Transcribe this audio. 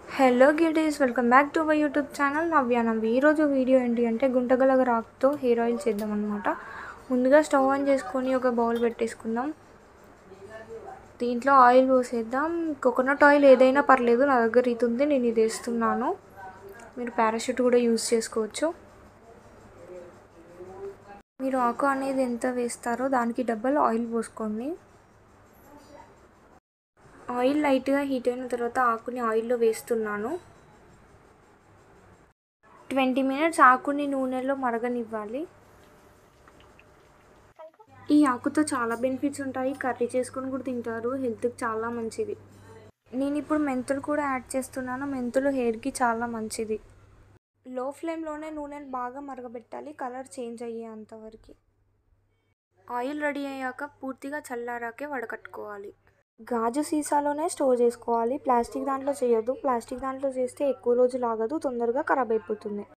Hello గిడీస్, welcome back to my YouTube channel Navyanavvi. ఈరోజు video ఏంటి అంటే గుంటగలగ రాకుతో హెయిర్ ఆయిల్ చేద్దాం అనమాట. ముందుగా స్టవ్ ఆన్ చేసుకొని ఒక బౌల్ పెట్టేసుకుందాం. దీంట్లో ఆయిల్ పోసేద్దాం. కోకోనట్ ఆయిల్ ఏదైనా పర్లేదు, నా దగ్గర ఇది ఉంది, నేను ఇది వేస్తున్నాను. మీరు పారాషూట్ కూడా యూజ్ చేసుకోవచ్చు. మీరు ఆకు అనేది ఎంత వేస్తారో దానికి డబల్ ఆయిల్ పోసుకోండి. ఆయిల్ లైట్గా హీట్ అయిన తర్వాత ఆకుని ఆయిల్లో వేస్తున్నాను. 20 మినిట్స్ ఆకుని నూనెలో మరగనివ్వాలి. ఈ ఆకుతో చాలా బెనిఫిట్స్ ఉంటాయి. కర్రీ చేసుకొని కూడా తింటారు, హెల్త్కి చాలా మంచిది. నేను ఇప్పుడు మెంతులు కూడా యాడ్ చేస్తున్నాను. మెంతులు హెయిర్కి చాలా మంచిది. లో ఫ్లేమ్లోనే నూనెను బాగా మరగబెట్టాలి, కలర్ చేంజ్ అయ్యేంతవరకు. ఆయిల్ రెడీ అయ్యాక పూర్తిగా చల్లారాకే వడకట్టుకోవాలి. గాజు సీసాలోనే స్టోర్ చేసుకోవాలి. ప్లాస్టిక్ దాంట్లో చేయొద్దు. ప్లాస్టిక్ దాంట్లో చేస్తే ఎక్కువ రోజులు ఆగదు, తొందరగా ఖరాబ్ అయిపోతుంది.